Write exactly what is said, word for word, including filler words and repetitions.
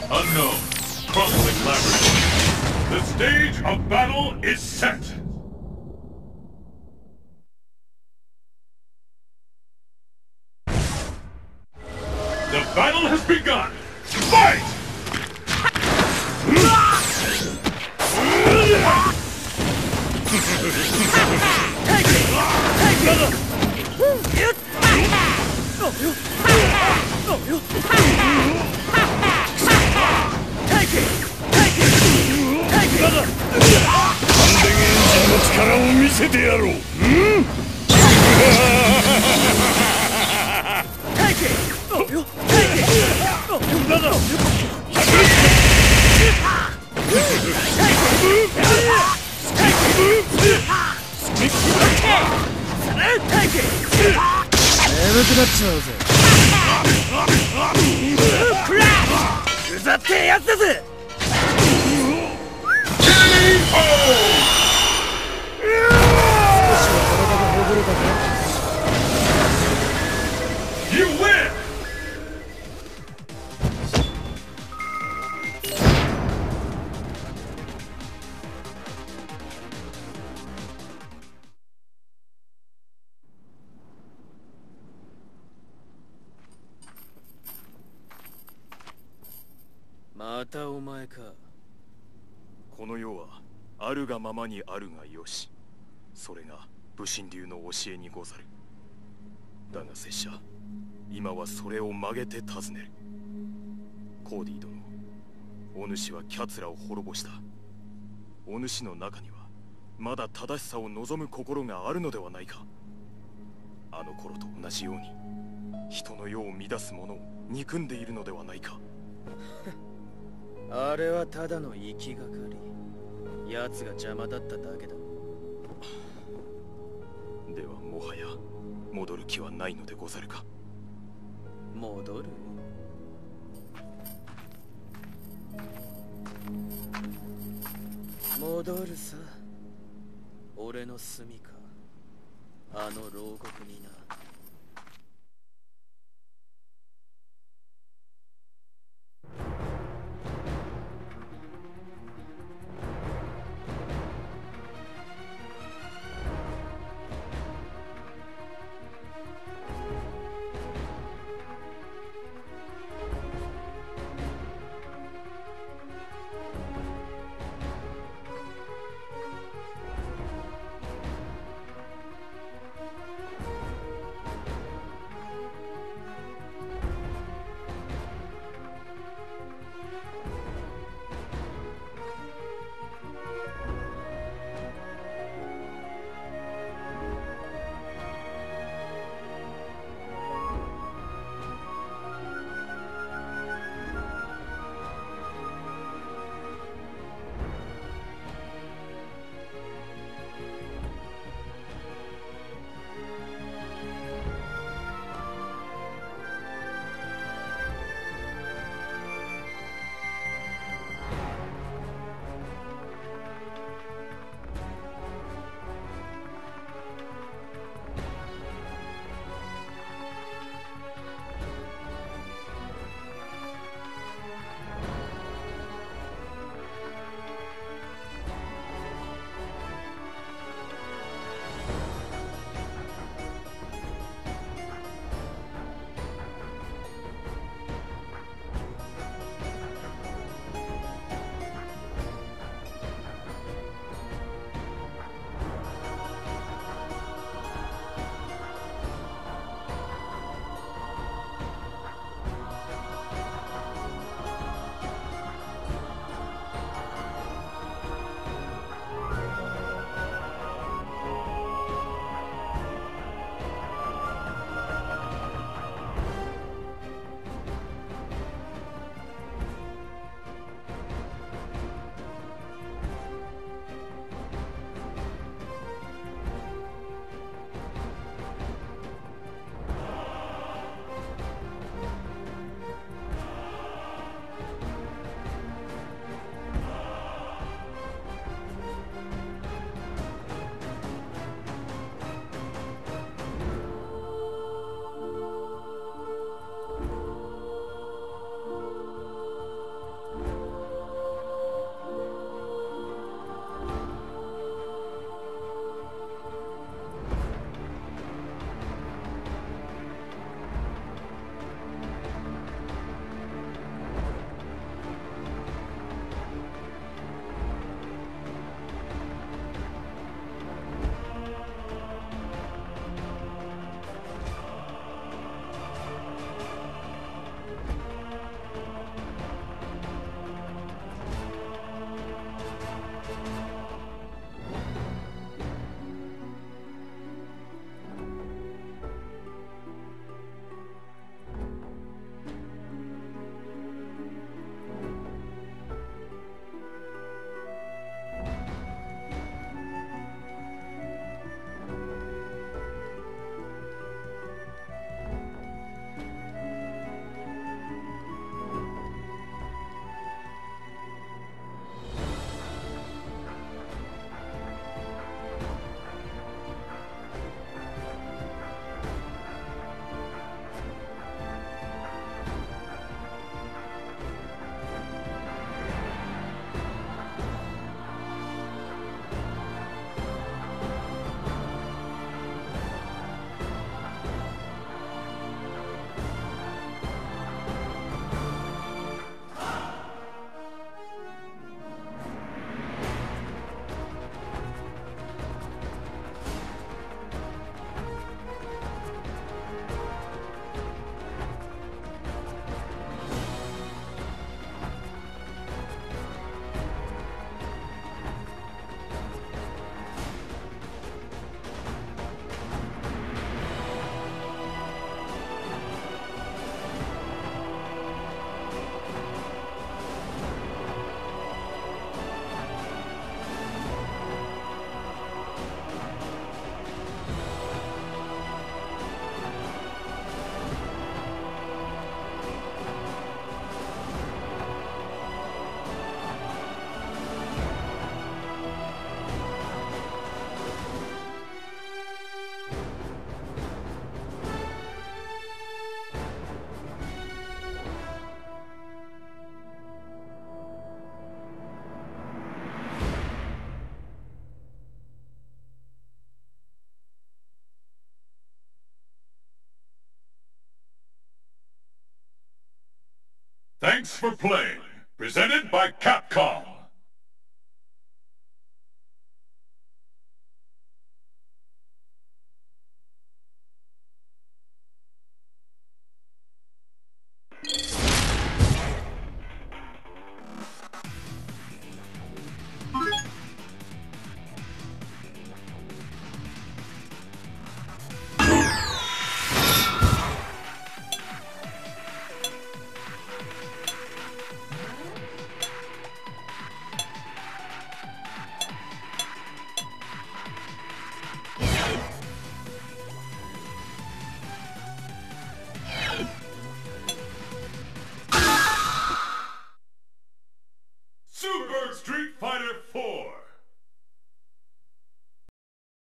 Unknown. Crumbling laboratory. The stage of battle is set. The battle has begun. Fight! Take it! Take it! Take it! Take it! Take it! 関電エンジンの力を見せてやろう。 Take it! Take it! Take it! 眠くなっちまうぜ。クラッ！うざってやつだぜ。 ケーオー! 少しは体がほぐれたか？ You win! またお前か。 この世はあるがままにあるがよし。それが武神流の教えにござる。だが拙者、今はそれを曲げて尋ねる。コーディ殿、お主はキャツラを滅ぼした。お主の中にはまだ正しさを望む心があるのではないか。あの頃と同じように人の世を乱す者を憎んでいるのではないか。 あれはただの行きがかり。奴が邪魔だっただけだ。 ではもはや戻る気はないのでござるか。 戻る？戻るさ。俺の住みか。あの牢獄にな。 Thanks for playing. Presented by Capcom.